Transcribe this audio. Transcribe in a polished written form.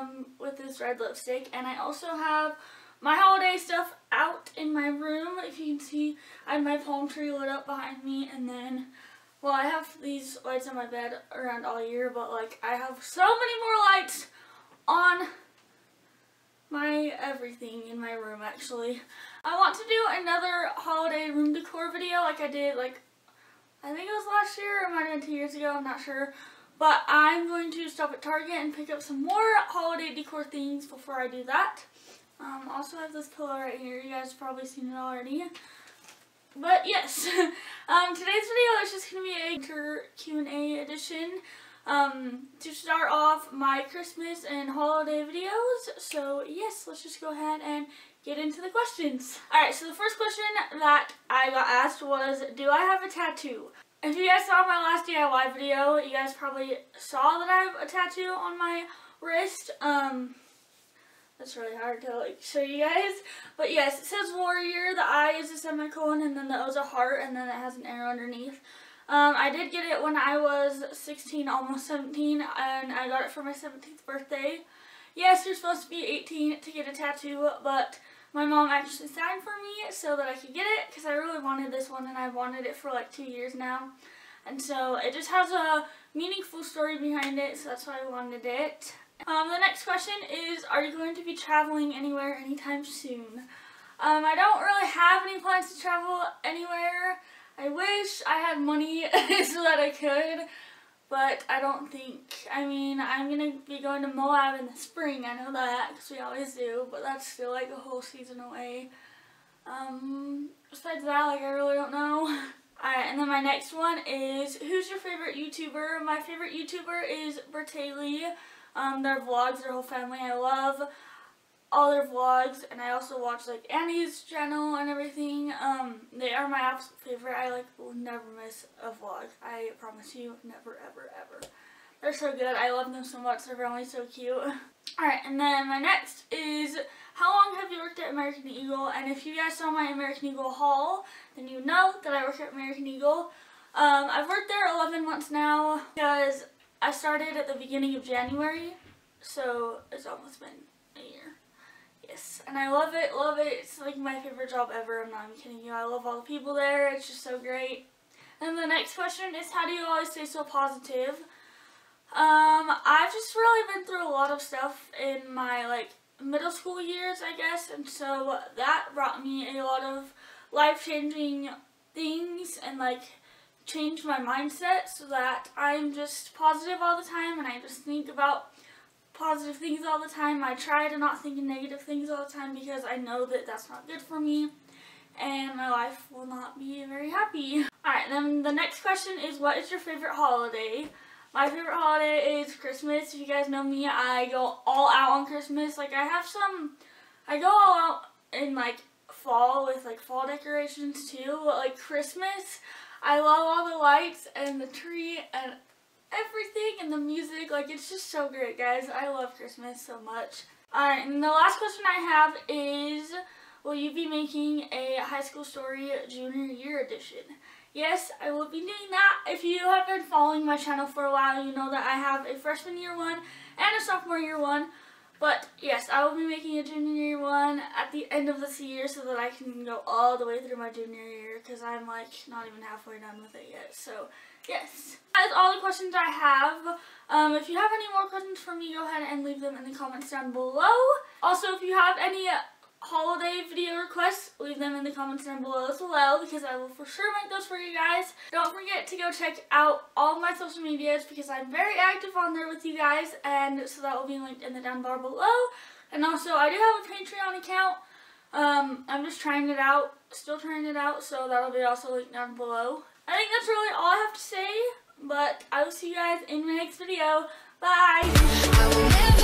with this red lipstick. And I also have my holiday stuff out in my room. If you can see, I have my palm tree lit up behind me, and then, well, I have these lights on my bed around all year, but like I have so many more lights on my everything in my room. Actually, I want to do another holiday room decor video like I did, like I think it was last year or it might have been 2 years ago, I'm not sure. But I'm going to stop at Target and pick up some more holiday decor things before I do that. Also have this pillow right here. You guys have probably seen it already. But yes, today's video is just going to be a Q&A edition to start off my Christmas and holiday videos. So yes, let's just go ahead and get into the questions. Alright, so the first question that I got asked was, do I have a tattoo? If you guys saw my last DIY video, you guys probably saw that I have a tattoo on my wrist. That's really hard to like show you guys. But yes, it says warrior, the I is a semicolon, and then the O is a heart, and then it has an arrow underneath. I did get it when I was 16, almost 17, and I got it for my 17th birthday. Yes, you're supposed to be 18 to get a tattoo, but my mom actually signed for me so that I could get it, because I really wanted this one, and I've wanted it for like 2 years now. And so it just has a meaningful story behind it, so that's why I wanted it. The next question is, are you going to be traveling anywhere anytime soon? I don't really have any plans to travel anywhere. I wish I had money so that I could, but I don't think. I mean, I'm going to be going to Moab in the spring, I know that, because we always do, but that's still like a whole season away. Besides that, like, I really don't know. Alright, and then my next one is, who's your favorite YouTuber? My favorite YouTuber is Bertayley. Their vlogs, their whole family, I love all their vlogs, and I also watch like Annie's channel and everything. They are my absolute favorite. I like will never miss a vlog. I promise you, never, ever, ever. They're so good. I love them so much. Their family's so cute. Alright, and then my next is, how long have you worked at American Eagle? And if you guys saw my American Eagle haul, then you know that I work at American Eagle. I've worked there 11 months now because I started at the beginning of January, so it's almost been a year. Yes, and I love it, love it. It's like my favorite job ever. I'm not even kidding you. I love all the people there. It's just so great. And the next question is, how do you always stay so positive? I've just really been through a lot of stuff in my like middle school years, I guess, and so that brought me a lot of life-changing things and like changed my mindset so that I'm just positive all the time, and I just think about positive things all the time. I try to not think of negative things all the time because I know that that's not good for me and my life will not be very happy. Alright, then the next question is, what is your favorite holiday? My favorite holiday is Christmas. If you guys know me, I go all out on Christmas. Like I go all out in like fall with like fall decorations too, but like Christmas, I love all the lights and the tree and everything and the music. Like, it's just so great, guys. I love Christmas so much. Alright, and the last question I have is, will you be making a High School Story Junior Year edition? Yes, I will be doing that. If you have been following my channel for a while, you know that I have a freshman year one and a sophomore year one. But yes, I will be making a junior year one at the end of this year so that I can go all the way through my junior year, because I'm like not even halfway done with it yet. So yes, that's all the questions I have. If you have any more questions for me, go ahead and leave them in the comments down below. Also, if you have any holiday video requests, leave them in the comments down below as well, because I will for sure make those for you guys. Don't forget to go check out all of my social medias, because I'm very active on there with you guys, and so that will be linked in the down bar below. And also, I do have a Patreon account. I'm just trying it out, still trying it out, so that'll be also linked down below. I think that's really all I have to say, but I will see you guys in my next video. Bye!